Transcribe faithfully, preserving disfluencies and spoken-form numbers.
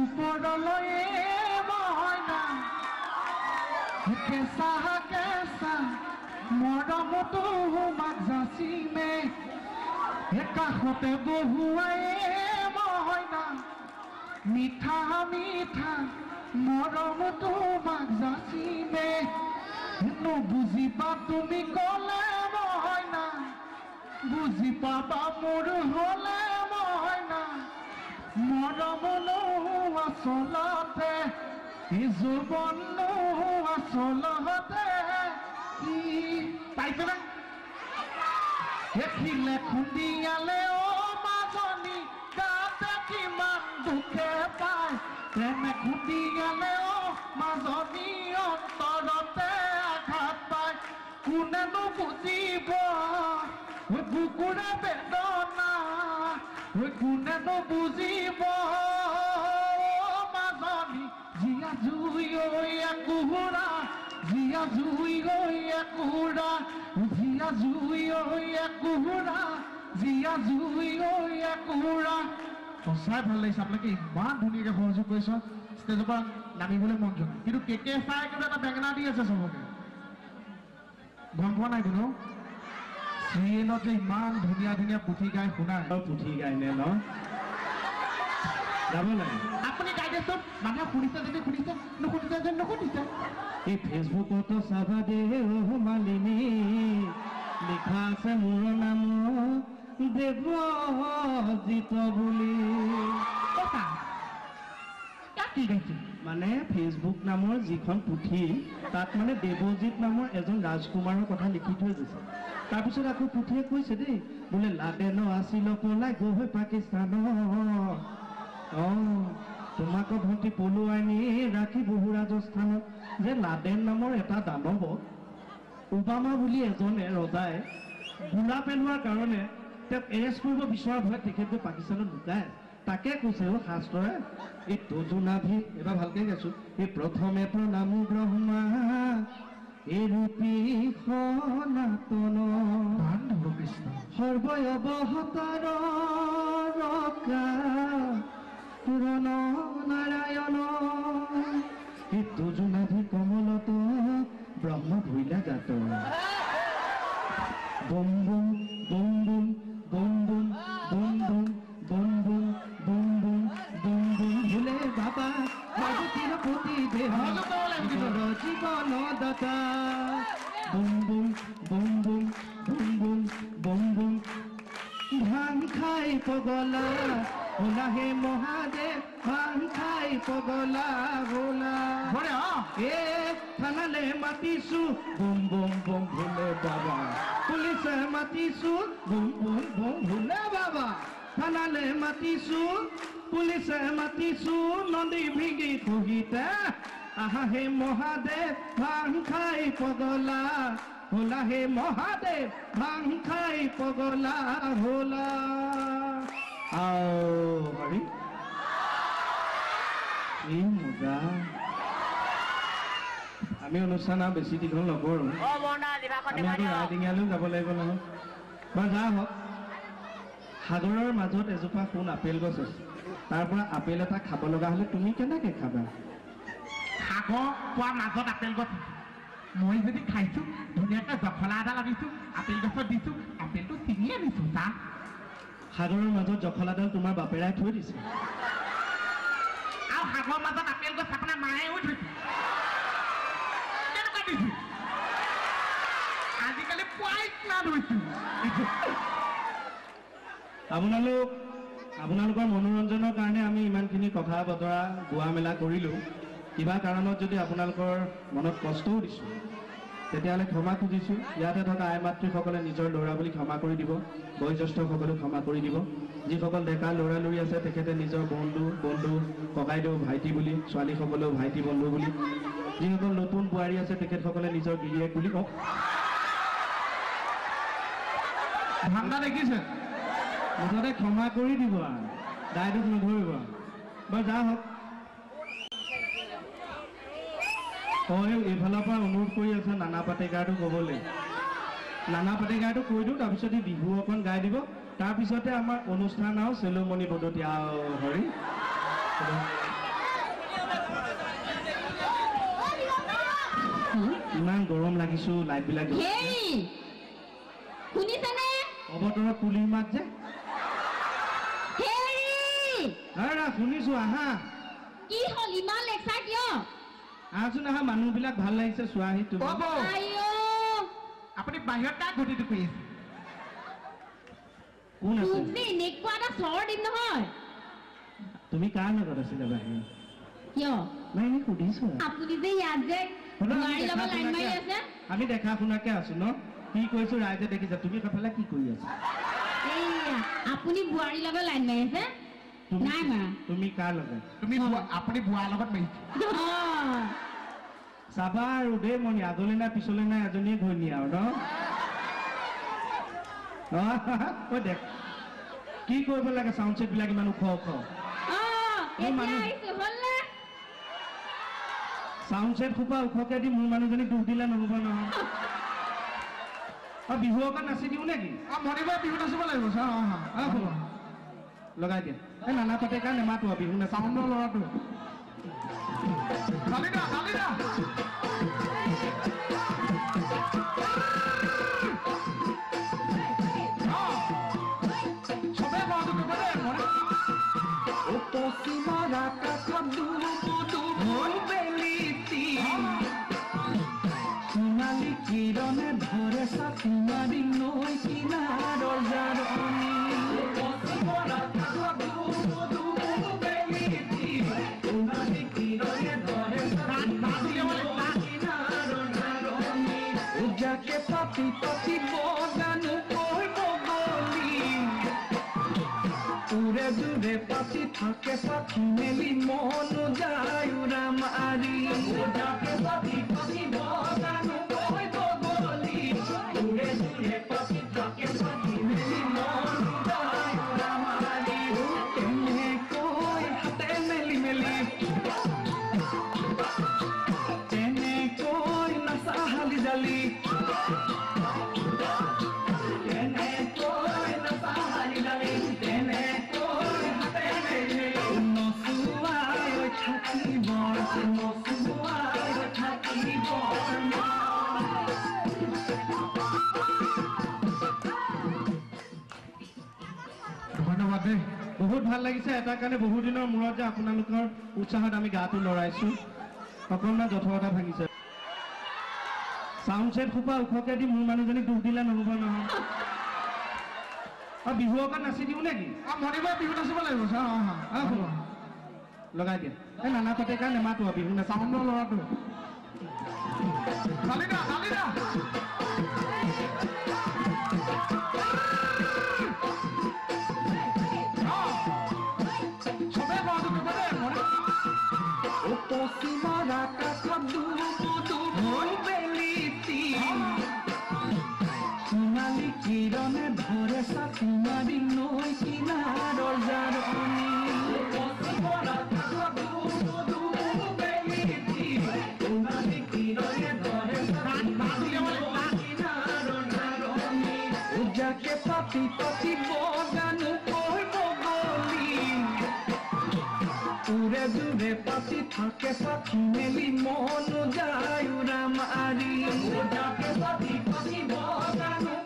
ওপৰলৈয়ে মইনা কেঁচা কেঁচা মৰমতো মাক যাচিমে কাষতে বহুৱাই মইনা মিঠা মিঠা মৰমতো মাক যাচিমে নুবুজিবা তুমি ক'লে মইনা বুজি পাবা মোৰ হ'লে মইনা মৰমনো আচলতে জীৱনো আচলতে কি পাইছে না দেখিলে খুন্দিয়ালে অ মাজনী গাতে কিমান দুখে পায় প্ৰেমে খুন্দিয়ালে অ মাজনী অন্তৰতে আঘাত পায় কোনেনো বুজিব বুকুৰে বেদনা কোনেনো বুজিব মাজনী জীয়া জুই গৈ একুৰা জীয়া জুই গৈ একুৰা জীয়া জুই গৈ একুৰা জীয়া জুই গৈ একুৰা সঁচাই ভাল লাগিছে আপোনালোকে ইমান ধুনীয়াকৈ সহযোগ কৰিছ ষ্টেজৰ পৰা নামিবলৈ মন যোৱা কিন্তু কে কে চাই কিন্তু এটা বেঙেনা দি আছে চবকে গম পোৱা নাই কোনো চিৰিয়েলত যে ইমান ধুনীয়া ধুনীয়া পুথি গাই শুনাই পুথি গাই নে ন যাব লাগে আপুনি গাই দিয়কচোন মানুহে শুনিছে যদি শুনিছে নুশুনিছে যদি নুশুনিছে এই ফেচবুকতো চাবা দে অ মালিনী লিখা আছে মোৰ নাম দেৱজিত বুলি কি গাইছে মানে ফেচবুক নামৰ যিখন পুথি তাত মানে দেৱজিত নামৰ এজন ৰাজকুমাৰৰ কথা লিখি থৈ গৈছে তাৰপিছত আকৌ পুথিয়ে কৈছে দেই বোলে লাডেন আছিল পলাই গৈ পাকিস্তানত অঁ তোমাক ভণ্টি পলুৱাই নি ৰাখি বহু ৰাজস্থানত যে লাডেন নামৰ এটা দানৱ ওবামা বুলি এজনে ৰজাই গোলা পেলোৱাৰ কাৰণে তেওঁক এৰেষ্ট কৰিব বিচৰাৰ ভয়ত তেখেতে পাকিস্তানত লুকাই তাকে কৈছে অ শাস্ত্ৰই এই তজুনাভি এবাৰ ভালকৈ গাইছোঁ এই প্ৰথমে প্ৰণাম ব্ৰহ্মা এই ৰূপী সনাতন সৰ্বই অৱতাৰ ৰকা পুৰণ নাৰায়ণ এই তজুনাভি কমলত ব্ৰহ্ম ভৈলা জাত বম বম বম বম বম বম বম বম বম বম বম বম বম বম ভোলে বাবা মাগুতিৰ প্ৰতি দেহ জীৱন দাতা বম বম বম বম বম বম বম বম ভাং খাই পগলা হোলা হে মহাদেৱ ভাং খাই পগলা হোলা এ থানালে মাতিছো বম বম বম ভোলে বাবা পুলিচে মাতিছো বম বম বম ভোলে বাবা থানালে মাতিছো পুলিচে মাতিছো নদী ভিগি খুহিতে আহা হে মহাদেৱ ভাং খাই পগলা হোলা হে মহাদেৱ ভাং খাই পগলা হোলা আও হৰি এই মজা আমি অনুষ্ঠান আৰু বেছি দীঘল নকৰোঁ আমি আকৌ ৰাইডিঙিয়ালৈও যাব লাগিব নহয় বাৰু যা হওক সাগৰৰ মাজত এজোপা সোণ আপেল গছ আছে তাৰ পৰা আপেল এটা খাব লগা হ'লে তুমি কেনেকৈ খাবা সাগৰ পোৱাৰ মাজত আপেল গছ মই যদি খাইছোঁ ধুনীয়াকৈ জখলা এডাল আনিছোঁ আপেল গছত দিছোঁ আপেলটো ছিঙি আনিছোঁ চা সাগৰৰ মাজত জখলাডাল তোমাৰ বাপেৰাই থৈ দিছে আৰু সাগৰৰ মাজত আপেল গছ আপোনাৰ মায়েও থৈছে কেনেকুৱা দিছে আজিকালি পুৱাই কিনা ধৰিছোঁ আপোনালোক আপোনালোকৰ মনোৰঞ্জনৰ কাৰণে আমি ইমানখিনি কথা বতৰা গোৱা মেলা কৰিলোঁ কিবা কাৰণত যদি আপোনালোকৰ মনত কষ্টও দিছোঁ তেতিয়াহ'লে ক্ষমা খুজিছোঁ ইয়াতে থকা আই মাতৃসকলে নিজৰ ল'ৰা বুলি ক্ষমা কৰি দিব বয়োজ্যেষ্ঠসকলেও ক্ষমা কৰি দিব যিসকল ডেকা ল'ৰা লৰি আছে তেখেতে নিজৰ বন্ধু বন্ধু ককাইদেউ ভাইটি বুলি ছোৱালীসকলেও ভাইটি বন্ধু বুলি যিসকল নতুন বোৱাৰী আছে তেখেতসকলে নিজৰ গিৰিয়েক বুলি কওক ঠাণ্ডা দেখিছে মুঠতে ক্ষমা কৰি দিব আৰু দায়টোক নধৰিব বাৰু যা হওক তই এইফালৰ পৰা অনুৰোধ কৰি আছে নানা পাটেকাৰটো ক'বলৈ নানা পাটেকাৰটো কৈ দিওঁ তাৰপিছত ই বিহু অকণ গাই দিব তাৰপিছতে আমাৰ অনুষ্ঠান আৰু চেলুমণি বদতি আৰু হৰি লাগিছো লাইট বিলাক হেই শুনিছানে অবতৰৰ পুলিৰ মাত যে হেই আৰা শুনিছো আহা কি হল ইমান লেকচাৰ কিয় আছোন আহা মানুহবিলাক ভাল লাগিছে চোৱাহি তুমি আইও আপুনি বাহিৰত কাক ঘটিটো কৰি আছে কোন আছে তুমি নেকুৱা এটা চৰ দিম নহয় তুমি কাৰ লগত আছিলা বাহিৰত কিয় নাই নি সুধিছো আপুনি যে ইয়াত যে গাড়ী লগত লাইন মাৰি আছে আমি দেখা শুনাকে আছো ন কি কৈছো ৰাইজে দেখিছা তুমি কফালে কি কৰি আছা এইয়া আপুনি বুৱাৰী লগত লাইন মাৰি আছে নাই মা তুমি কাৰ লগত তুমি আপুনি বুৱাৰ লগত মাৰিছে চাবা আৰু দেই মনি আগলে নাই পিছলে নাই এজনীয়ে ঘৈণী আৰু ন ঐ দেখ কি কৰিব লাগে চাউণ্ড ছেট বিলাক ইমান ওখ ওখ চাউণ্ড ছেট খোপা ওখকে দি মোৰ মানুহজনীক দুখ দিলে নহ'ব নহয় অ বিহু অকণ নাচি দিওঁ নেকি মণিবাৰ বিহু নাচিব লাগিব লগাই দিয়া এই নানা পাতে কাৰণে নেমাতো বিহু নাচা চাউণ্ডৰ ল'ৰাটো সোণালী কিৰণে ধৰে চাকি মাৰি নৈ কিনাৰৰ জাৰণি সোণালী কিৰণে ধৰে উজাকে পাতি পাতি বগানো কৈ বগলী উৰে জোৰে পাতি থাকে পাতি মেলি মন যায় উৰা মাৰি উজাকে পাতি পাতি বগানো কৈ বগলী উৰে জোৰে পাতি থাকে পাতি মেলি মন যায় উৰা মাৰি তেনেকৈ হাতে মেলি মেলি তেনেকৈ নাচা হালি জালি তেনেকৈ নাচা হালি জালি তেনেকৈ হাতে মেলি নচুৱাই থাকিব নচুৱাই থাকিব ধন্যবাদ দেই বহুত ভাল লাগিছে এটা কাৰণে বহুত দিনৰ মূৰত যে আপোনালোকৰ উৎসাহত আমি গাটো লৰাইছো অকণমান যথৰতা ভাঙিছে চাউণ্ড ছেট খোপা ওখকে দি মোৰ মানুহজনীক দুখ দিলে নহ'ব নহয় অ বিহু অকণ নাচি দিওঁ নেকি মণিবাৰ বিহু নাচিব লাগিব লগাই দিয়া এই নানা পাতে কাৰণে নেমাতো বিহু নাচা চাউণ্ডৰ ল'ৰাটো পশ্চিমৰ আকাশত সোণালী কিৰণে ধৰে চাকি মাৰি নৈ কিনাৰৰ জাৰণি সোণালী কিৰণে ধৰে উজাকে পাতি পাতি বগানো কৈ বগলী উৰে জোৰে পাতি থাকে পাতি মেলি মন যায় উৰা মাৰি উজাকে পাতি পাতি বগানো